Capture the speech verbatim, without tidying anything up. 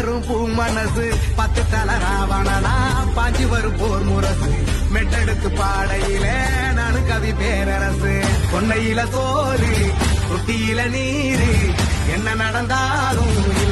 வரும் பூ மனசு பத்து தல ராவணனா பாஞ்சி வரும் போர் முரசு மெட்டெடுத்து பாடையில நானு கவி பேரரசு பொன்னையில சோறு தொட்டியில நீரு என்ன நடந்தாலும்